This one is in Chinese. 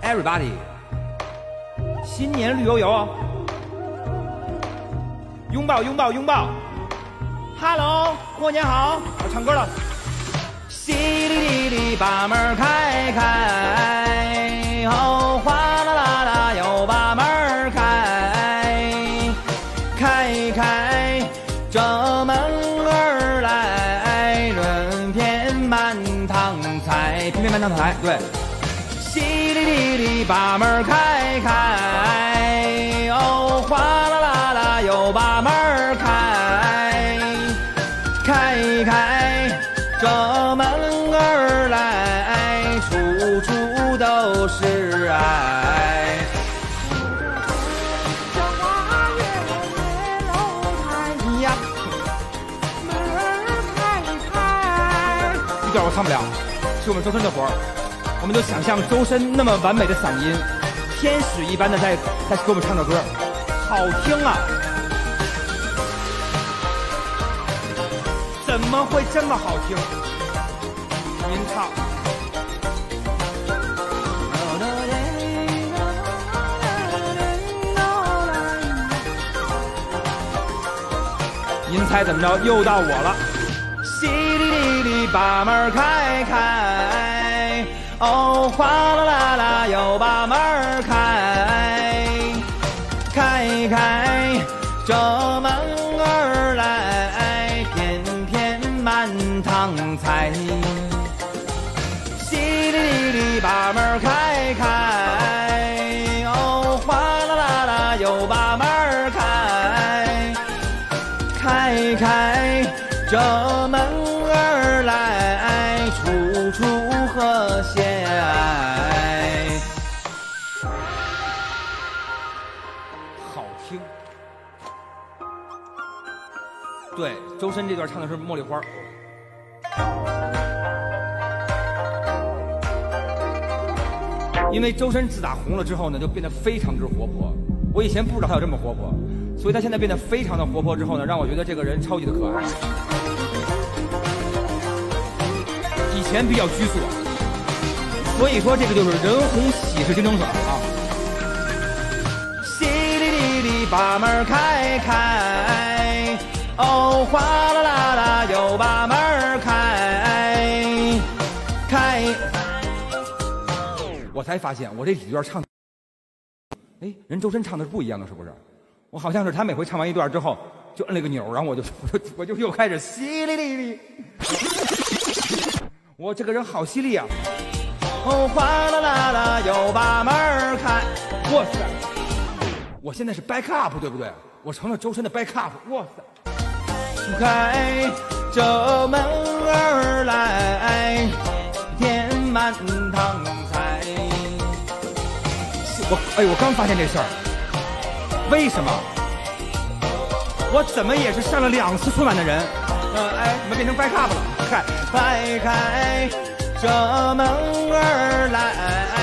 everybody， 新年绿油油，拥抱拥抱拥抱 ，Hello， 过年好，我唱歌了。淅沥沥沥，把门开开，哦，哗啦啦啦，又把门开，开开，这门儿来，润片满堂彩，片片满堂彩，对。淅沥沥沥，把门开开，哦，哗啦啦啦，又把门开，开开，这门儿来，处处都是爱。 这花月夜楼台呀，门儿开开。 这段我唱不了，是我们周深的活儿。我们就想象周深那么完美的嗓音，天使一般的在给我们唱着歌，好听啊！怎么会这么好听？您唱。您猜怎么着？又到我了。淅沥沥沥，把门开开，哦，哗啦啦啦，又把门开，开开，这门儿来，片片满堂彩。淅沥沥沥，把门开开，哦，哗啦啦啦，又把门开，开开，这门儿来，处处和谐爱。好听。对，周深这段唱的是茉莉花。因为周深自打红了之后呢，就变得非常之活泼。我以前不知道他有这么活泼，所以他现在变得非常的活泼之后呢，让我觉得这个人超级的可爱。以前比较拘束，所以说这个就是人红喜事精整啊。淅沥沥沥，把门开开，哦，哗啦啦啦，又把门开开。我才发现我这几段唱，哎，人周深唱的是不一样的，是不是？我好像是他每回唱完一段之后就摁了个钮，然后我就又开始淅沥沥沥。我这个人好犀利啊！哦，哗啦啦啦，又把门开。哇塞！我现在是 back up， 对不对？我成了周深的 back up。哇塞！开这门儿来，天满堂彩。我刚发现这事儿，为什么？我怎么也是上了2次春晚的人？怎么变成 back up 了？开这门儿来。